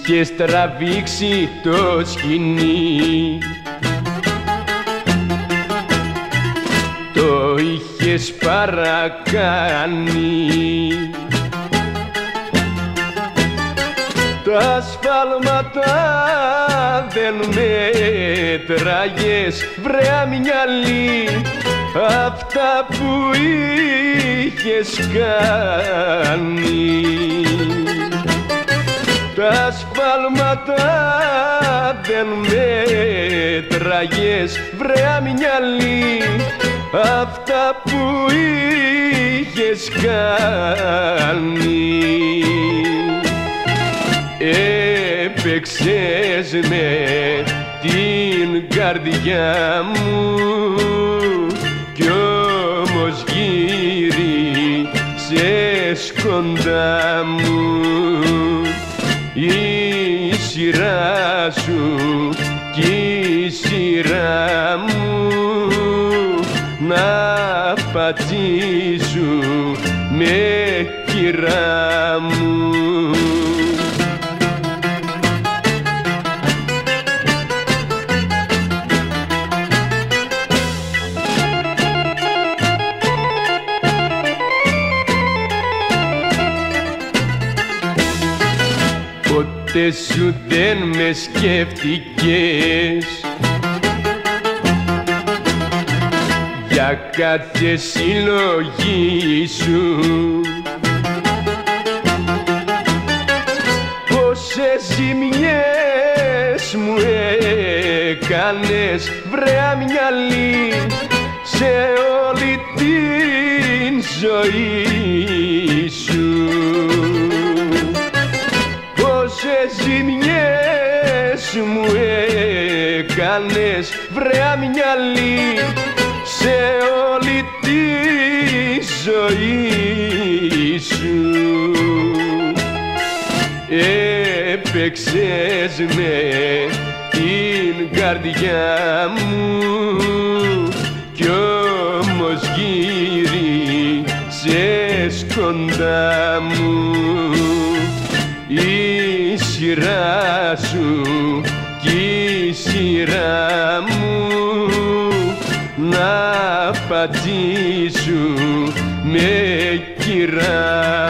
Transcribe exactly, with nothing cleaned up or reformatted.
και στραβήξει το σκηνή. Το είχες παρακάνει. Τα σφάλματα δεν μέτραγες, βρε αμυαλή, αυτά που είχες κάνει. Τα σφάλματα δεν μέτραγες, βρε αμυαλή, αυτά που είχες κάνει. Έπαιξες με την καρδιά μου κι όμως γύρισες κοντά μου. Η σειρά σου κι η σειρά μου να πατήσουν με κυρά μου. Ποτέ σου δεν με σκέφτηκες για κάθε συλλογή σου. Πόσες ζημιές μου έκανες, βρε αμυαλή, σε όλη την ζωή σου. Πόσες ζημιές μου έκανες, βρε αμυαλή, σε όλη τη ζωή σου. Έπαιξες με την καρδιά μου κι όμως γύρισες κοντά μου. Η σειρά σου κι η σειρά μου να πατήσουν με κυρά.